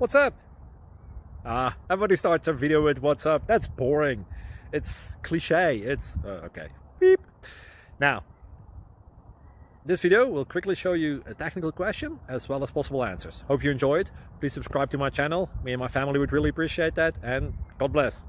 What's up? Everybody starts a video with what's up. That's boring. It's cliche. It's okay. Beep. Now, this video will quickly show you a technical question as well as possible answers. Hope you enjoyed. Please subscribe to my channel. Me and my family would really appreciate that, and God bless.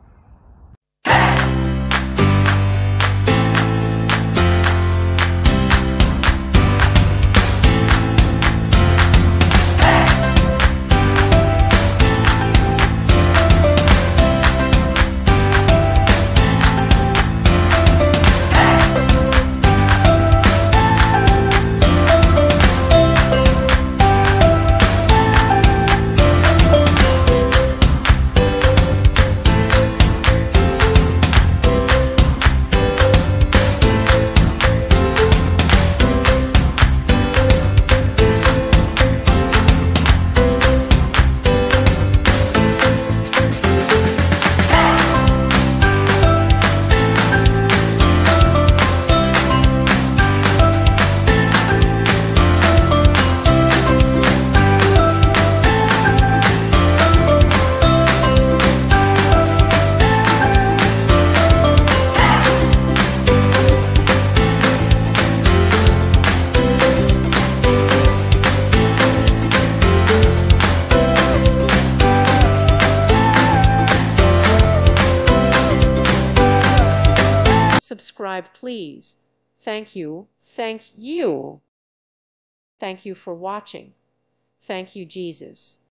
Subscribe, please. Thank you. Thank you. Thank you for watching. Thank you, Jesus.